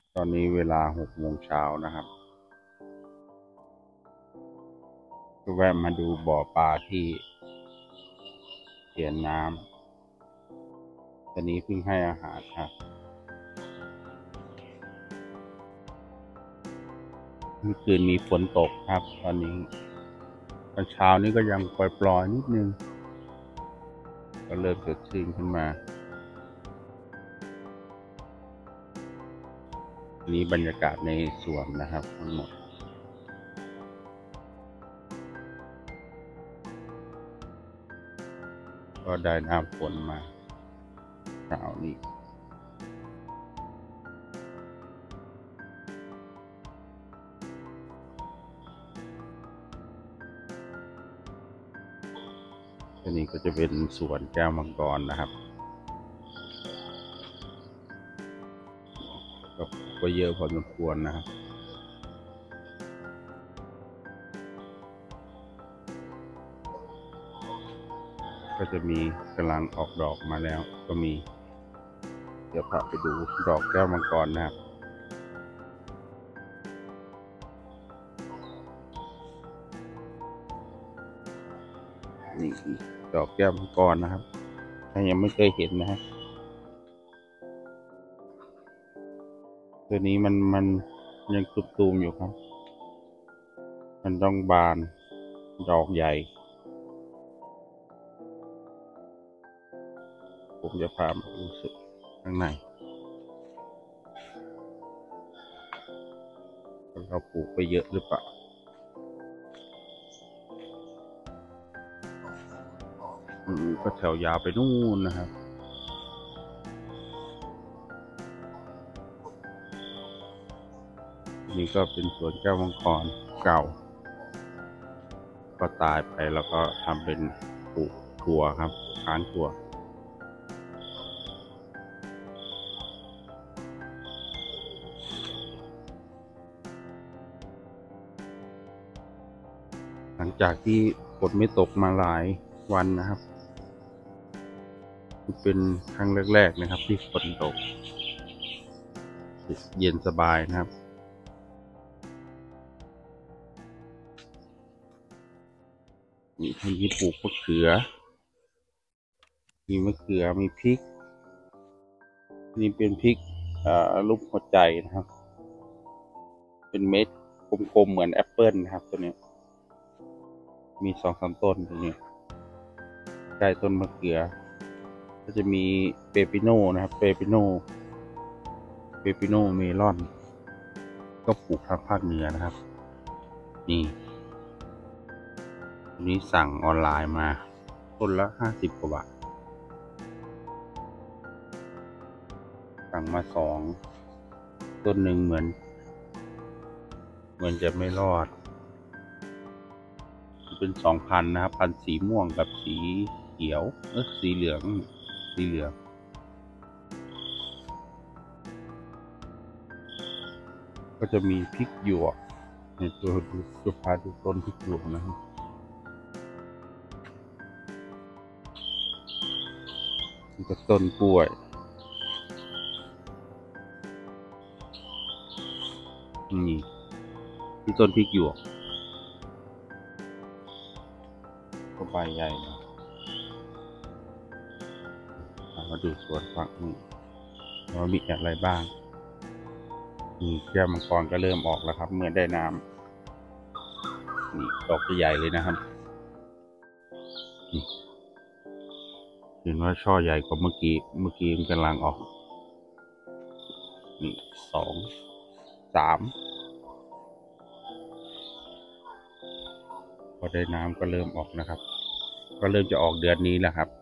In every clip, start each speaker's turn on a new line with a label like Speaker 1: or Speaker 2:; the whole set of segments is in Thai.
Speaker 1: ตอนนี้เวลา6 โมงเช้านะครับก็แวะมาดูบ่อปลาที่เขียนน้ำตอนนี้เพิ่งให้อาหารครับเมื่อคืนมีฝนตกครับตอนนี้ตอนเช้านี้ก็ยังปล่อยๆนิดนึงก็เริ่มสดชื่นขึ้นมาอันนี้บรรยากาศในสวนนะครับทั้งหมดก็ได้น้ำฝนมาเช้านี้อันนี้ก็จะเป็นสวนแก้วมังกรนะครับก็เยอะพอสมควรนะครับก็จะมีกำลังออกดอกมาแล้วก็มีเดี๋ยวพาไปดูดอกแก้วมังกรนะครับนี่ดอกแก้วมังกรนะครับถ้ายังไม่เคยเห็นนะฮะตัวนี้มันยังตุ่มๆอยู่ครับมันต้องบานดอกใหญ่ผมจะพามาดูสุดข้างในเราปลูกไปเยอะหรือเปล่าก็แถวยาวไปนู่นนะครับนี่ก็เป็นสวนแก้วมังกรเก่าก็ตายไปแล้วก็ทำเป็นปลูกถั่วครับค้านถั่วหลังจากที่ฝนไม่ตกมาหลายวันนะครับเป็นครั้งแรกๆนะครับที่ฝนตกเย็นสบายนะครับมีที่นี่ปลูกมะเขือมีมะเขือมีพริกนี่เป็นพริกรูปหัวใจนะครับเป็นเม็ดกลมๆเหมือนแอปเปิลนะครับตัวนี้มี2-3ต้นตรงนี้ใกล้ต้นมะเขือก็จะมีเปปิโน่นะครับเปปิโน่เมลอนก็ปลูกทางภาคเหนือนะครับนี่ตัวนี้สั่งออนไลน์มาต้นละ50 กว่าบาทสั่งมาต้นหนึ่งเหมือนจะไม่รอดเป็น2,000นะครับพันธุ์สีม่วงกับสีเขียวสีเหลืองก็จะมีพริกหยวกในตัวดูพาดูต้นพริกหยวกนะครับนี่ก็ต้นกล้วยนี่ที่ต้นพริกหยวกก็ใบใหญ่นะมาดูสวนฝั่งนี้ว่ามีอะไรบ้างนี่แก้วมังกรก็เริ่มออกแล้วครับเมื่อได้น้ำนี่ดอกใหญ่เลยนะครับนี่เห็นว่าช่อใหญ่กว่าเมื่อกี้มันกำลังออกนี่2 3พอได้น้ำก็เริ่มออกนะครับก็เริ่มจะออกเดือนนี้แล้วครับ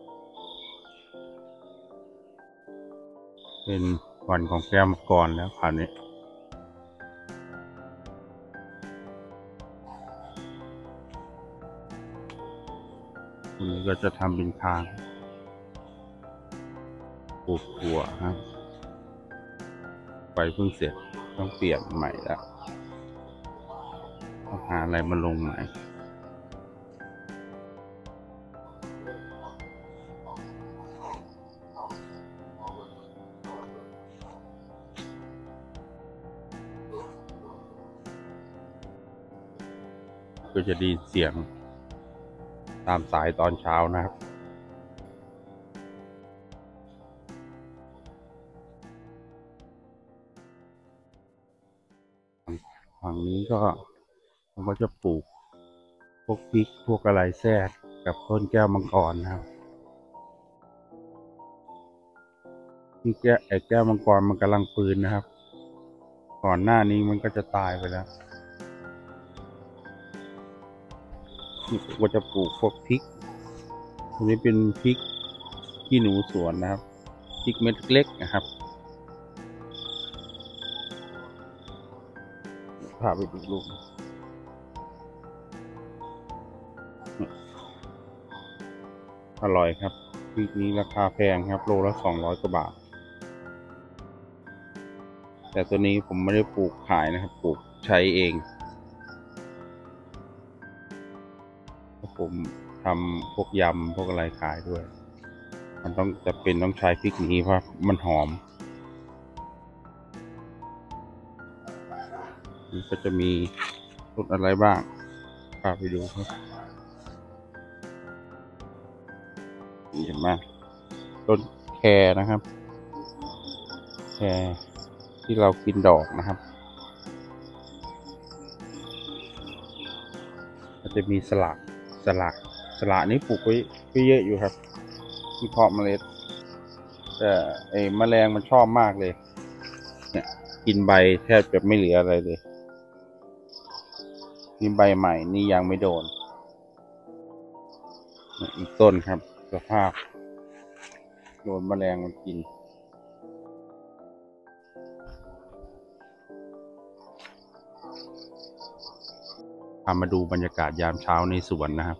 Speaker 1: เป็นวันของแก้วมังกรแล้วคราวนี้วันนี้ก็จะทำเป็นทางปลูกถั่วครับไฟเพิ่งเสร็จต้องเปลี่ยนใหม่แล้วต้องหาอะไรมาลงใหม่ก็จะได้ยินเสียงตามสายตอนเช้านะครับฝั่งนี้ก็ผมก็จะปลูกพวกพริกพวกอะไรแทรกกับต้นแก้วมังกรนะครับที่แก้วมังกรมันกำลังฟื้นนะครับก่อนหน้านี้มันก็จะตายไปแล้วนี่ผมก็จะปลูกพวกพริกอันนี้เป็นพริกขี้หนูสวนนะครับพริกเม็ดเล็กนะครับพาไปดูลูกอร่อยครับพริกนี้ราคาแพงครับโลละ200 กว่าบาทแต่ตัวนี้ผมไม่ได้ปลูกขายนะครับปลูกใช้เองผมทำพวกยำพวกอะไรขายด้วยมันต้องใช้พริกนี้เพราะมันหอมมันก็จะมีรสอะไรบ้างพาไปดูครับเห็นไหมต้นแครนะครับแครที่เรากินดอกนะครับมันจะมีสละนี้ปลูกไว้เยอะอยู่ครับที่เพาะเมล็ดแต่แมลงมันชอบมากเลยเนี่ยกินใบแทบจะไม่เหลืออะไรเลยนี่ใบใหม่นี่ยังไม่โดนอีกต้นครับสภาพโดนแมลงมันกินพามาดูบรรยากาศยามเช้าในสวนนะครับ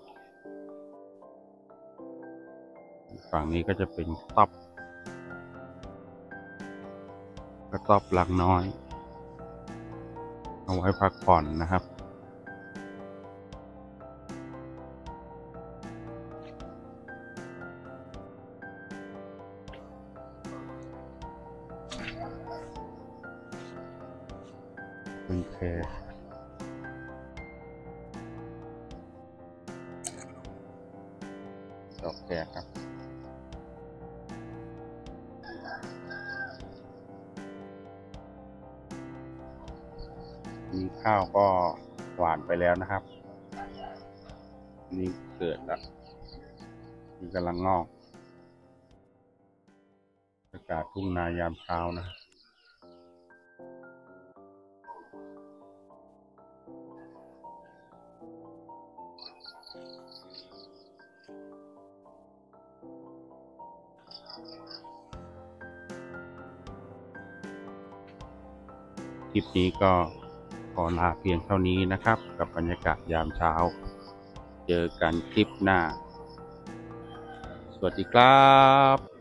Speaker 1: ฝั่งนี้ก็จะเป็นกระต๊อบหลังน้อยเอาไว้พักผ่อนนะครับเป็นแครดอกแครครับมีข้าวก็หวานไปแล้วนะครับนี่เกิดแล้วนี่กำลังงอกอากาศทุ่งนายามเช้านะคลิปนี้ก็ขอลาเพียงเท่านี้นะครับกับบรรยากาศยามเช้าเจอกันคลิปหน้าสวัสดีครับ